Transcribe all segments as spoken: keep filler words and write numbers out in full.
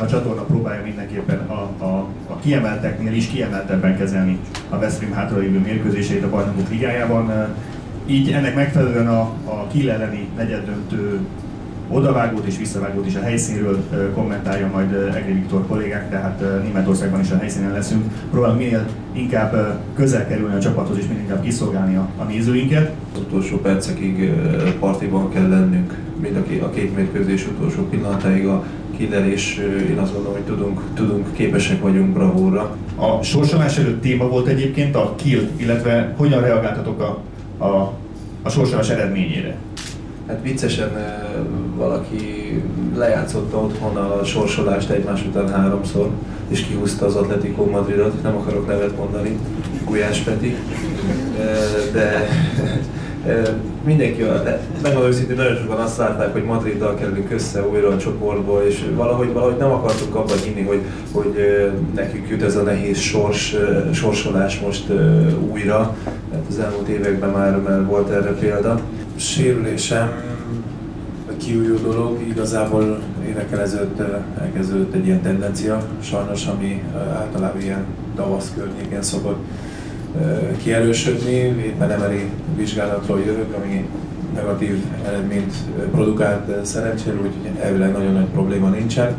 a csatorna próbálja mindenképpen a, a, a kiemelteknél is kiemeltebben kezelni a Veszprém hátralévő mérkőzéseit a Bajnokok Ligájában. Így ennek megfelelően a, a Kiel elleni negyeddöntő odavágót és visszavágót is a helyszínről kommentálja majd Egri Viktor kollégák, tehát Németországban is a helyszínen leszünk. Próbálunk minél inkább közel kerülni a csapathoz és minél inkább kiszolgálni a, a nézőinket. Az utolsó percekig partiban kell lennünk, mind a, a két mérkőzés utolsó pillanatáig a Kiel, és én azt gondolom, hogy tudunk, tudunk, képesek vagyunk bravúrra. A sorsolás előtt téma volt egyébként a Kiel, illetve hogyan reagáltatok a, a, a sorsolás eredményére? Hát viccesen valaki lejátszotta otthon a sorsolást egymás után háromszor, és kihúzta az Atletico Madridot, nem akarok nevet mondani, Gulyás Peti, de mindenki, megmondom őszintén, nagyon sokan azt látták, hogy Madriddal kerülünk össze újra a csoportból, és valahogy, valahogy nem akartunk abban hinni, hogy, hogy nekünk jut ez a nehéz sors, sorsolás most újra. Az elmúlt években már, már volt erre példa. Sérülésem kiújó dolog, igazából évekkel ezelőtt elkezdődött egy ilyen tendencia, sajnos, ami általában ilyen tavasz környéken szokott kierősödni, éppen emeli vizsgálatról jövök, ami negatív eredményt produkált szerencsére, úgyhogy elvileg nagyon nagy probléma nincsen.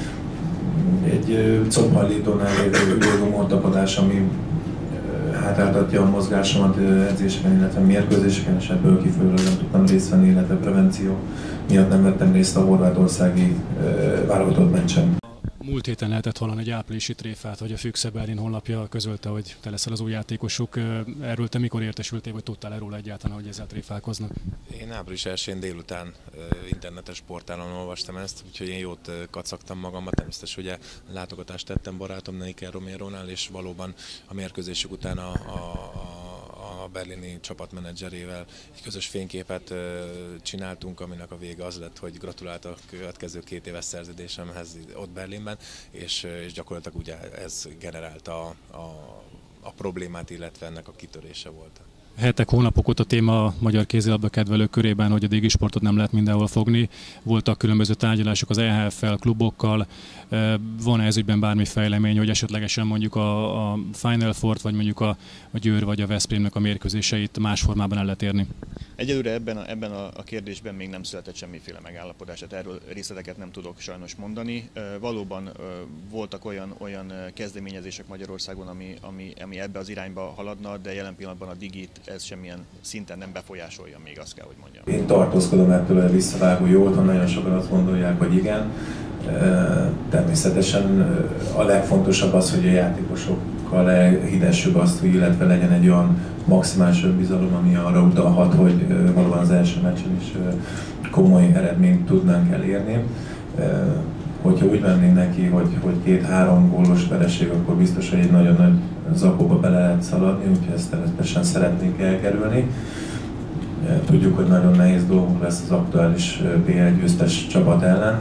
Egy combhajlítónál lévő üvegumortapadás, ami hátráltatja a mozgásomat edzéseken, illetve mérkőzéseken, és ebből kifolyólag nem tudtam részt venni, illetve prevenció miatt nem vettem részt a horvátországi válogatott meccsen. Múlt héten lehetett hallani egy áprilisi tréfát, hogy a Füchse Berlin honlapja közölte, hogy te leszel az új játékosuk. Erről te mikor értesültél, vagy tudtál erről egyáltalán, hogy ezzel tréfálkoznak? Én április elsején délután internetes portálon olvastam ezt, úgyhogy én jót kacagtam magammal. Természetesen ugye látogatást tettem barátom Iker Romérónál, és valóban a mérkőzésük után a, a, a berlini csapatmenedzserével egy közös fényképet csináltunk, aminek a vége az lett, hogy gratulált a következő két éves szerződésemhez ott Berlinben, és, és gyakorlatilag ugye ez generálta a, a, a problémát, illetve ennek a kitörése volt. Hetek, hónapok óta téma a magyar kézilabda kedvelők körében, hogy a dégisportot nem lehet mindenhol fogni. Voltak különböző tárgyalások az E H F-fel, klubokkal. Van-e ez ügyben bármi fejlemény, hogy esetlegesen mondjuk a, a Final Four-t, vagy mondjuk a, a Győr vagy a Veszprémnek a mérkőzéseit más formában el lehet érni? Egyelőre ebben a, ebben a kérdésben még nem született semmiféle megállapodás, tehát erről részleteket nem tudok sajnos mondani. Valóban voltak olyan, olyan kezdeményezések Magyarországon, ami, ami, ami ebbe az irányba haladna, de jelen pillanatban a digit ez semmilyen szinten nem befolyásolja, még azt kell, hogy mondjam. Én tartózkodom ettől a visszavágó jótól, nagyon sokan azt gondolják, hogy igen. Természetesen a legfontosabb az, hogy a játékosokkal elhidessük azt, hogy illetve legyen egy olyan maximális önbizalom, ami arra utalhat, hogy valóban az első meccsen is komoly eredményt tudnánk elérni. Hogyha úgy mennénk neki, hogy, hogy két-három gólos vereség, akkor biztos, hogy egy nagyon nagy zakóba bele lehet szaladni, úgyhogy ezt természetesen szeretnénk elkerülni. Tudjuk, hogy nagyon nehéz dolgunk lesz az aktuális bé el győztes csapat ellen,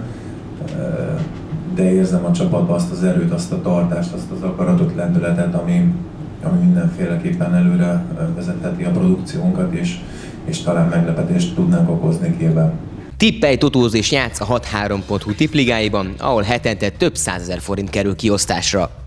de érzem a csapatban azt az erőt, azt a tartást, azt az akaratot, lendületet, ami, ami mindenféleképpen előre vezetheti a produkciónkat, és, és talán meglepetést tudnánk okozni Kielben. Tippelj, totóz és játsz a hat három pont hu tippligáiban, ahol hetente több százezer forint kerül kiosztásra.